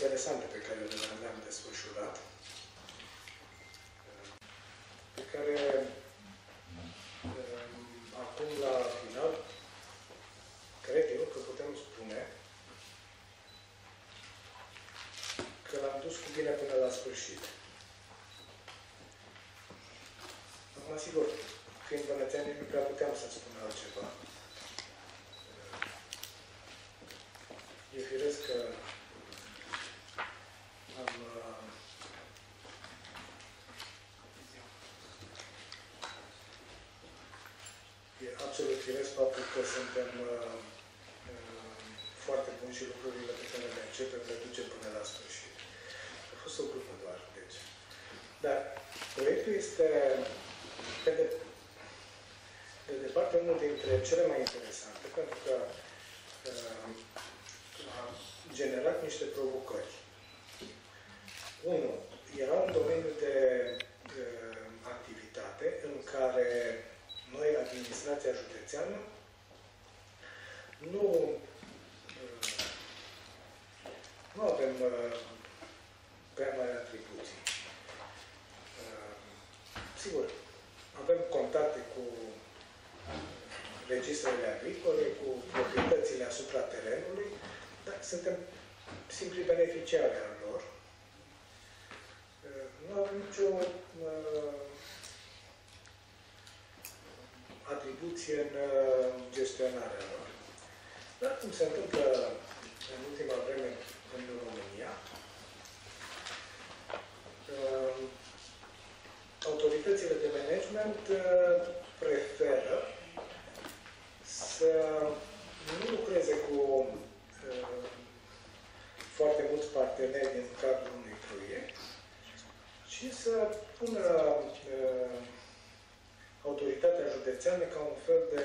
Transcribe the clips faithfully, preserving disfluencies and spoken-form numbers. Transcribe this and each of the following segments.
interesante pe care le-am desfășurat, pe care acum la final cred eu că putem spune că l-am dus cu bine până la sfârșit. Acum, sigur, fiind bănățeanii, nu prea puteam să spun altceva. E firesc că am e absolut firesc faptul că suntem uh, uh, foarte buni și lucrurile pe care le începem le ducem până la sfârșit. A fost o grupă doar, deci. Dar proiectul este pe de, de departe unul dintre cele mai interesante, pentru că uh, a generat niște provocări. Unu, era un domeniu de uh, activitate în care noi, administrația județeană, nu, uh, nu avem uh, prea mari atribuții. Uh, sigur, avem contacte cu registrele agricole, cu proprietățile asupra terenului, dar suntem simpli beneficiari al lor. Nu avem nicio uh, atribuție în uh, gestionarea lor. Dar cum se întâmplă în ultima vreme în România, uh, autoritățile de management uh, preferă să nu lucreze cu uh, foarte mulți parteneri în cadrul unui proiect, ci să pună uh, autoritatea județeană ca un fel de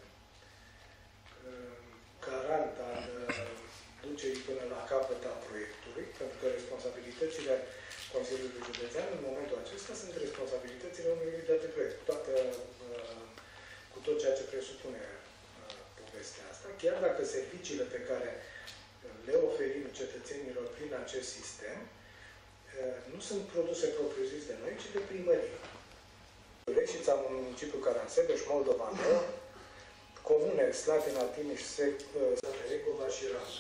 uh, garant al uh, ducerii până la capăt a proiectului, pentru că responsabilitățile Consiliului Județean în momentul acesta sunt responsabilitățile unui lider de proiect, toată, uh, cu tot ceea ce presupune uh, povestea asta, chiar dacă serviciile pe care le oferim cetățenilor prin acest sistem nu sunt produse propriu-zis de noi, ci de primărie. Reșița, municipiul Caransebeș, Moldovan, comune Slatina, Timiș, Recova și Rasa.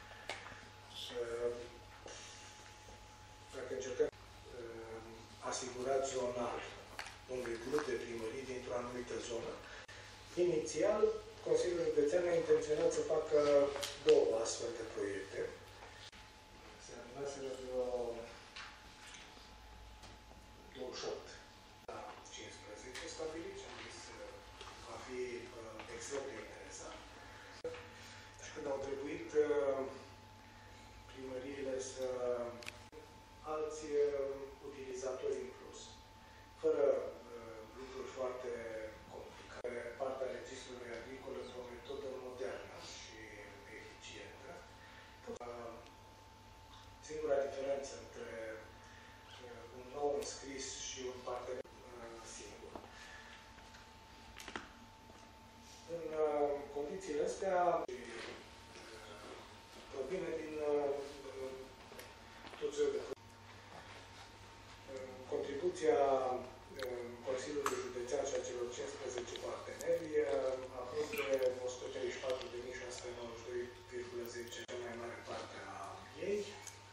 Dacă încercăm asigurat zonal unui grup de primării dintr-o anumită zonă, inițial, Consiliul Județean a intenționat să facă două astfel de proiecte. Se adunase vreo douăzeci și opt la cincisprezece stabilit și am zis că va fi uh, extrem de interesant. Și când au trebuit uh, primăriile să alți uh, utilizatori în plus, fără uh, lucruri foarte complicate, partea registrului agricol într-o metodă modernă și eficientă. Uh, singura diferență între un nou înscris și un partener uh, singur. În uh, condițiile astea, uh, provine din uh, tot felul de uh, contribuția uh, Consiliului Județean și a celor cincisprezece parteneri uh, a fost de o sută treizeci și patru de mii șase sute nouăzeci și doi virgulă zece, cea mai mare parte a ei.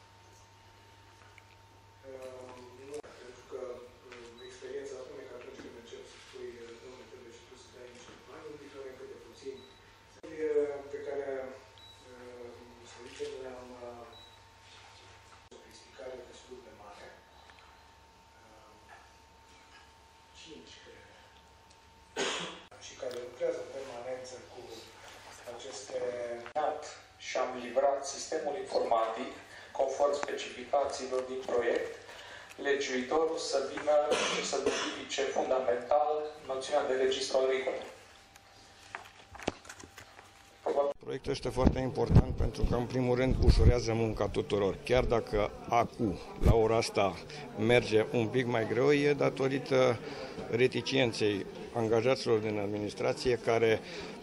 Uh, nu, pentru că uh, experiența spune că atunci când începi să spui, domnule, trebuie și tu să dai niște bani, indiferent cât de puțin, pe care, uh, să zicem, le-am uh, sofisticare destul de mare. Uh, cinci, cred. Și care lucrează în permanență cu aceste... Și am livrat sistemul informatic conform specificațiilor din proiect, legiuitorul să vină și să notifice fundamental noțiunea de registru agricol. Proiectul este foarte important pentru că, în primul rând, ușurează munca tuturor. Chiar dacă acum, la ora asta, merge un pic mai greu, e datorită reticienței angajaților din administrație care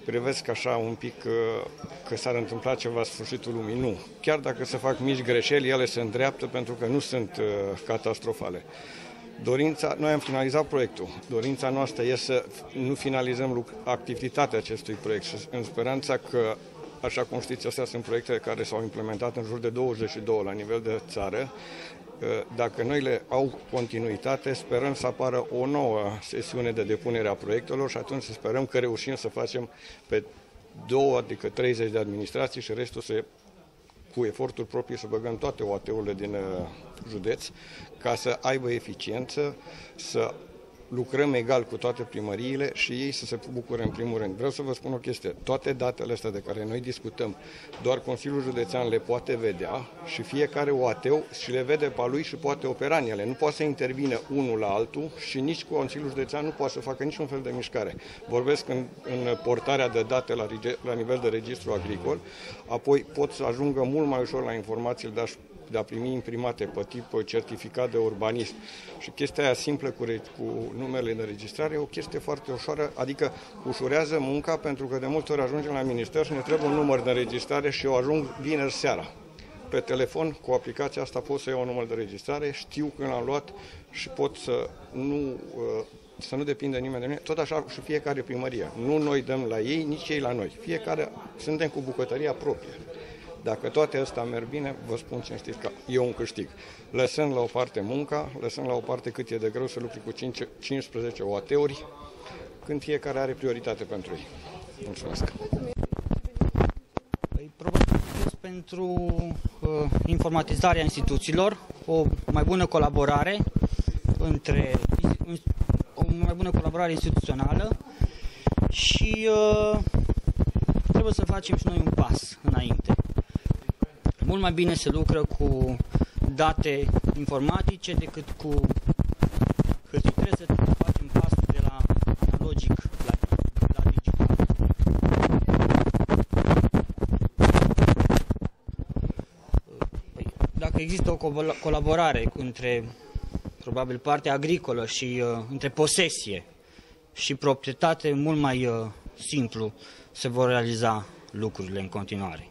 privesc așa un pic că s-ar întâmpla ceva la sfârșitul lumii. Nu. Chiar dacă se fac mici greșeli, ele se îndreaptă pentru că nu sunt catastrofale. Dorința, noi am finalizat proiectul. Dorința noastră este să nu finalizăm activitatea acestui proiect și în speranța că, așa cum știți, astea sunt proiecte care s-au implementat în jur de douăzeci și doi la nivel de țară. Dacă noi le au continuitate, sperăm să apară o nouă sesiune de depunere a proiectelor și atunci sperăm că reușim să facem pe două, adică treizeci de administrații și restul să, cu eforturi proprii, să băgăm toate O A T-urile din județ ca să aibă eficiență, să lucrăm egal cu toate primăriile și ei să se bucure în primul rând. Vreau să vă spun o chestie. Toate datele astea de care noi discutăm, doar Consiliul Județean le poate vedea și fiecare O A T-ul și le vede pe lui și poate opera în ele. Nu poate să intervină unul la altul și nici Consiliul Județean nu poate să facă niciun fel de mișcare. Vorbesc în, în portarea de date la, la nivel de registru agricol, apoi pot să ajungă mult mai ușor la informațiile de a de a primi imprimate pe tip certificat de urbanism. Și chestia aia simplă cu, cu numerele de registrare e o chestie foarte ușoară, adică ușurează munca, pentru că de multe ori ajungem la minister și ne trebuie un număr de registrare și eu ajung vineri seara. Pe telefon, cu aplicația asta pot să iau un număr de registrare, știu când l-am luat și pot să nu, să nu depindă nimeni de mine. Tot așa și fiecare primărie. Nu noi dăm la ei, nici ei la noi. Fiecare suntem cu bucătăria proprie. Dacă toate astea merg bine, vă spun cinstit că e un câștig. Lăsând la o parte munca, lăsând la o parte cât e de greu să lucri cu cincisprezece O A T-uri, când fiecare are prioritate pentru ei. Mulțumesc! Păi, probabil pentru uh, informatizarea instituțiilor, o mai bună colaborare între o mai bună colaborare instituțională și uh, trebuie să facem și noi un pas înainte. Mult mai bine se lucră cu date informatice decât cu hârtii. Trebuie să facem pasul de la analogic la, la digital. Păi, dacă există o colaborare între probabil partea agricolă și uh, între posesie și proprietate, mult mai uh, simplu se vor realiza lucrurile în continuare.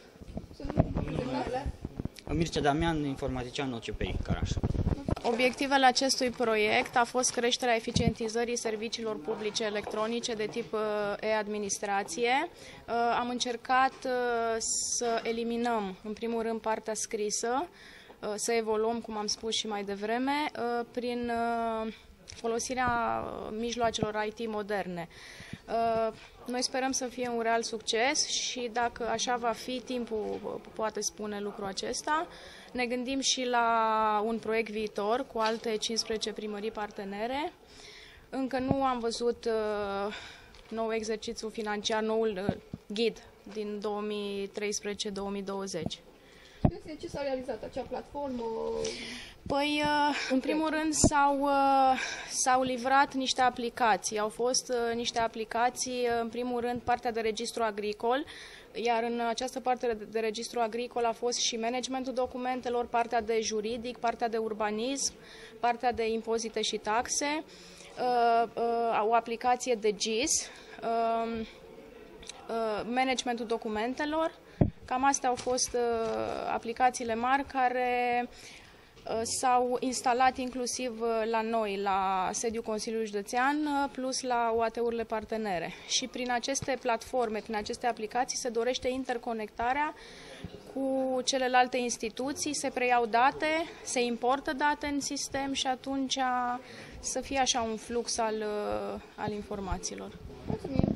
Mircea Damian, informatician O C P I Caraș. Obiectivele acestui proiect a fost creșterea eficientizării serviciilor publice electronice de tip e-administrație. Am încercat să eliminăm, în primul rând, partea scrisă, să evoluăm, cum am spus și mai devreme, prin folosirea mijloacelor I T moderne. Noi sperăm să fie un real succes și dacă așa va fi, timpul poate spune lucrul acesta. Ne gândim și la un proiect viitor cu alte cincisprezece primării partenere. Încă nu am văzut uh, nou exercițiu financiar, noul uh, ghid din două mii treisprezece două mii douăzeci. Ce s-a realizat, acea platformă? Păi, în primul rând, s-au, s-au livrat niște aplicații. Au fost niște aplicații, în primul rând, partea de registru agricol, iar în această parte de registru agricol a fost și managementul documentelor, partea de juridic, partea de urbanism, partea de impozite și taxe, o aplicație de G I S, managementul documentelor. Cam astea au fost aplicațiile mari care s-au instalat inclusiv la noi, la sediul Consiliului Județean, plus la O A T-urile partenere. Și prin aceste platforme, prin aceste aplicații, se dorește interconectarea cu celelalte instituții, se preiau date, se importă date în sistem și atunci să fie așa un flux al, al informațiilor. Mulțumim.